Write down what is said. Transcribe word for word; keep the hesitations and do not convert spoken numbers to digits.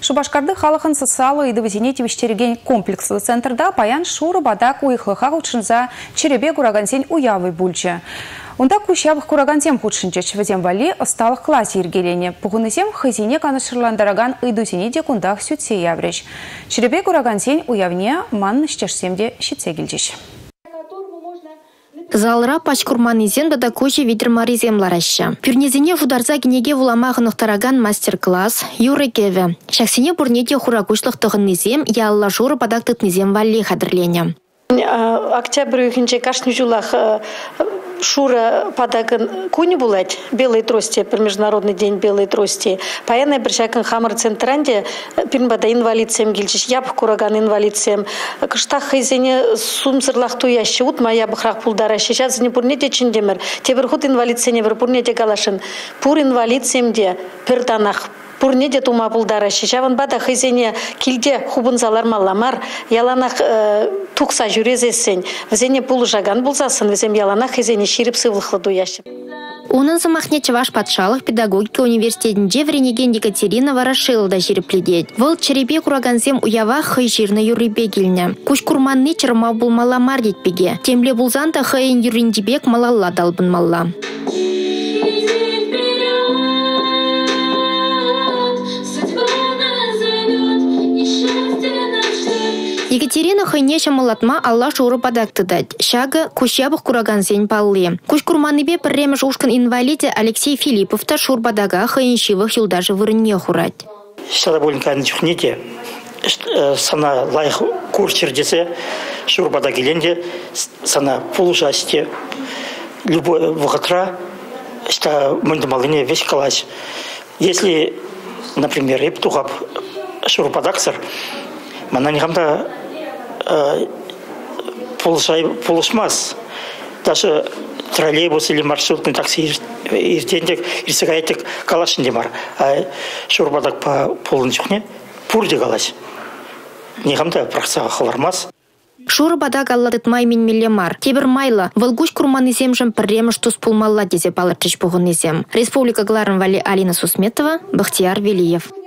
Шубашкарды халықын социалы идывызине тивиштереген комплекслы центрда паян шуры бадак уйхлыха учынза черебе курагансен уявы бульчы. Унда кущавых курагансем худшинчеч вазем вали осталых классе иргелене. Пухунысем хызине канашырландараган идусине де кундах сютсе явреч. Черебе курагансен уявне манны штешсемде щитсегильчеш. Залра пачкурманызен да куча ветермаризем лараща. Пюрнезине фударза генеге вуламахынықтараган мастер-класс юры кеве. Шаксине бурнете хурагушлық тұғыннызем ялла журы падактытнызем валли хадырлене. Октябрь үхінче кашны жулах шура падагын куни булать белой трости, per международный день белой трости. Паяна біршакын хамыр центранде пирнбада инвалидсем гилчиш, ябық кураган инвалидсем. Кыштақ хайзене сумсырлах туящы ут мая бұхрақ пулдарашы. Жазыне пурнете чиндемір. Тебір худ инвалидсене бір пурнете галашын. Пур инвалидсемде пірданақ. Пурнеде тума пулдарашы. Жаван бада хайзене килде хубынзалар малламар. Яланақ тұқса жүрезесен. Візене пулы жаган бұлзасын. Візем яланақ хайзене ширіп сывлықлы дуяшы. Оның замахне Чаваш патшалық педагогика университетінде вренеген Екатерина Ворошиловда жирепледет. Выл черепе курагансем уява хай жирна юрибе келіне. Куш курманны чырма булмала мар детпеге. Темле булзанта хайын юриндибек малалла далбын малла. Екатерина хайнеша малатма алла шуры падакты дать. Шага кущабых курагансен паллы. Куш курманыбе пірремеш ушкан инвалиде Алексей Филипповта шурбадага хайншивых юлдажы вырынне хурать. Шарабулинканы чухнете, сана лайх курчердесе, шурбада геленде, сана полужасте, любой вахатра, что мындымалыне весь калась. Если, например, рептухаб шурбадаксар, мана нихамда полушмас. Даже троллейбус или маршрутный такси иртендек, ирсегайтек калашын демар. А шурбадак по полын чухне пурде калаш. Нихамда прақсаға қалармас. Шуры бадак алладытмай мен миллемар. Тебір майла, вылгуш курманызем жым пірремыш тұс пулмалла дезе балырчыш бұғынызем. Республика Гларын Вали Алина Сусметова, Бахтияр Велиев.